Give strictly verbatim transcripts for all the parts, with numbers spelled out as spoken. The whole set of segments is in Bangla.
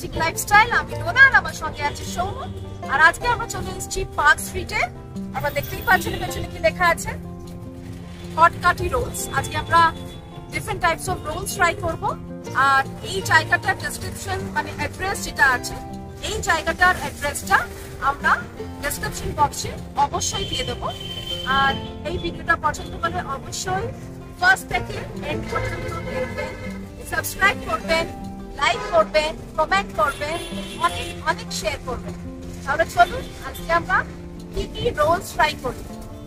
Romantic lifestyle. আমি নোনা আর আমার সঙ্গে আছে সৌম। আর আজকে আমরা চলে এসেছি পার্ক স্ট্রিটে। আমরা দেখতেই পাচ্ছেন পেছনে কি লেখা আছে, হট কাটি রোলস। আজকে আমরা different types of rolls try করব। আর এই জায়গাটার ডেসক্রিপশন মানে অ্যাড্রেস যেটা আছে, এই জায়গাটার অ্যাড্রেসটা আমরা ডেসক্রিপশন বক্সে অবশ্যই দিয়ে দেবো। আর এই ভিডিওটা পছন্দ করলে অবশ্যই ফার্স্ট থেকে এন্ড পর্যন্ত দেখবেন, সাবস্ক্রাইব করবেন, লাইক করবেন, কমেন্ট করবেন, অনেক অনেক শেয়ার করবেন। তাহলে চলুন আজকে আমরা কি কি রোলস ট্রাই করি।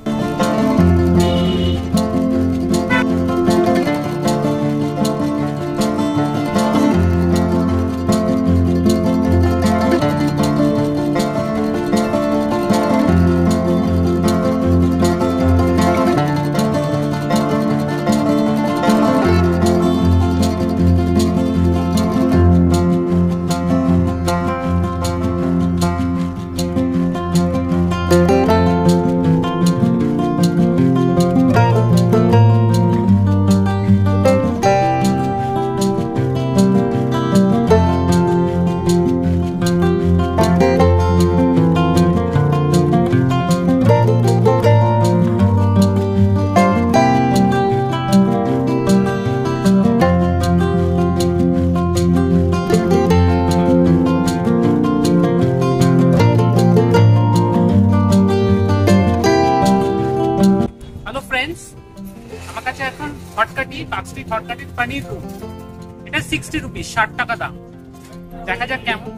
হট কাটির পানির রোল, এটা সিক্সটি রুপিস, ষাট টাকা দাম। দেখা যাক কেমন।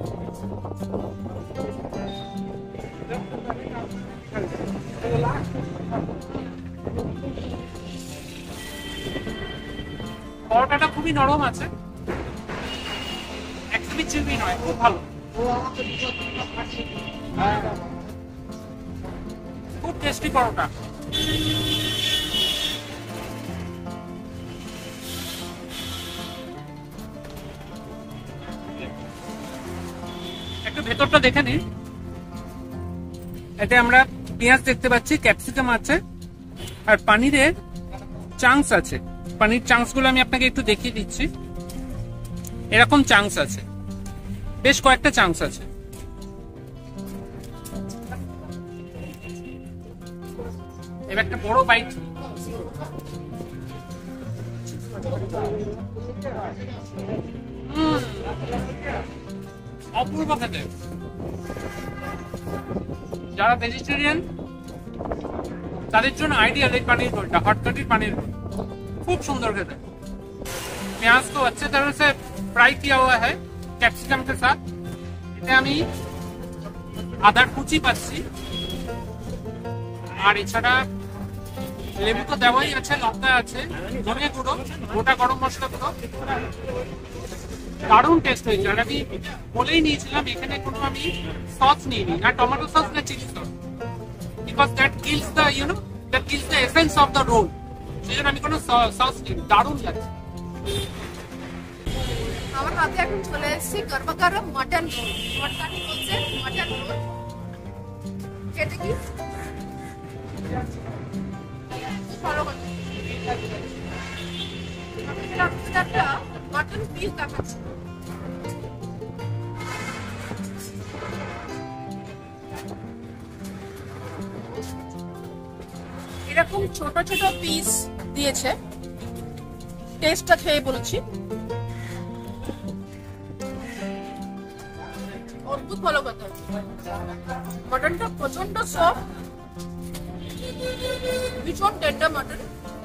পরোটাটা খুবই নরম আছে, একদমই চিবি নয়, খুব ভালো, খুব টেস্টি পরোটা। একটু ভেতরটা দেখে নিন। এতে আমরা পেঁয়াজ দেখতে পাচ্ছি, ক্যাপসিকাম আছে, আর পানিরের চাংস আছে। পানির চাংস গুলো আমি আপনাকে একটু দেখিয়ে দিচ্ছি। এরকম চাংস আছে, বেশ কয়েকটা চাংস আছে। এবার একটা বড় বাইট। অপূর্ব খেতে। যারা ভেজিটেরিয়ান তাদের জন্য आइडियल है पनीर रोल, हॉट कटी पनीर रोल खूब सुंदर खेते। प्याज को अच्छे तरह से फ्राई किया हुआ है कैप्सिकम के साथ। इसे আমি আদার কুচি পাচ্ছি, আর এছাড়া লেবু তো দেওয়াই আছে, লঙ্কা আছে, ধনে গুঁড়ো, গোটা গরম মশলা গুঁড়ো। দারুণ টেস্ট হয়েছে। আর আমি বলেই নিয়েছিলাম এখানে কোনো আমি সস নিইনি, না টমেটো সস না chilli sauce, because that kills the you know that kills the essence of the roll. সেজন্য আমি কোনো সস নিইনি। দারুণ লাগছে। আমার হাতে এখন চলে এসেছি গরমা গরম মটন রোল। হট কাটি বলছে মটন রোল। খেতে কি ভালো কথা। একটা মটন পিস দেখাচ্ছি। এরকম ছোট ছোট পিস দিয়েছে, টেস্টটা খেয়ে বলেছি অদ্ভুত ভালো কথা। মটনটা প্রচন্ড সফট, ভীষণ টেন্ডার মটন।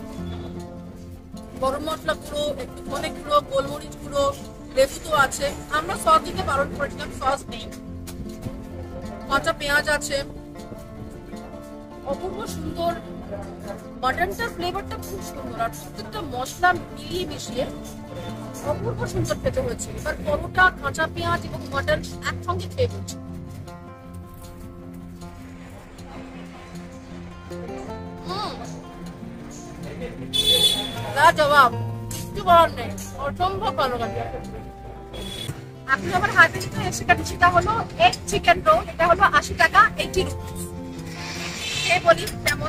গরম মশলা গুঁড়ো, একটু ধনে গুঁড়ো, গোলমরিচ গুঁড়ো, লেবু তো আছে। আমরা সস দিতে বারণ করেছিলাম, সস নেই। কাঁচা পেঁয়াজ আছে, অপূর্ব সুন্দর। মটনটার ফ্লেভারটা খুব সুন্দর, আর প্রত্যেকটা মশলা মিলিয়ে মিশিয়ে অপূর্ব সুন্দর খেতে হয়েছে। এবার পরোটা, কাঁচা পেঁয়াজ এবং মটন একসঙ্গে খেয়ে ফেলছে। জবাব কিছু বলার নেই, অসম্ভব ভালো লাগে। আপনি আমার হাতে যেটা এসে কাটছি সেটা হলো এগ চিকেন রোল। এটা হলো আশি টাকা, এইটি রুপিস। খেয়ে বলি কেমন।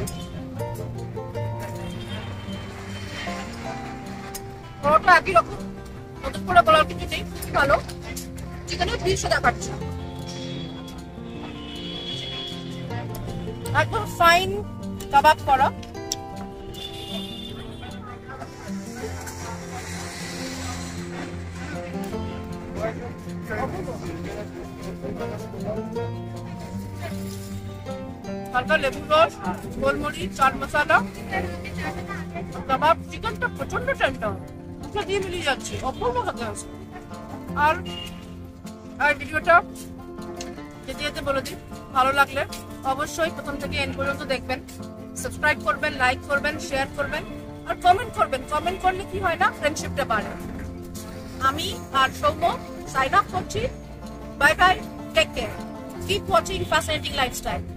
পরোটা একই রকম, নতুন করে বলার কিছু নেই, খুব ভালো। চিকেনের পিসও দেখাচ্ছি, একদম ফাইন কাবাব করা। হালকা লেবু রস, গোলমরিচ, চাট মশলা, কাবাব, চিকেনটা প্রচন্ড টেন্ডার, মুখে দিয়ে মিলিয়ে যাচ্ছে, অপূর্ব খেতে আছে। আর আর ভিডিওটা যেতে যেতে বলে দিই, ভালো লাগলে অবশ্যই প্রথম থেকে এন্ড পর্যন্ত দেখবেন, সাবস্ক্রাইব করবেন, লাইক করবেন, শেয়ার করবেন আর কমেন্ট করবেন। কমেন্ট করলে কি হয় না, ফ্রেন্ডশিপটা বাড়ে। আমি আর সৌম্য সাইন আপ করছি। Bye bye, take care, keep watching fascinating lifestyle.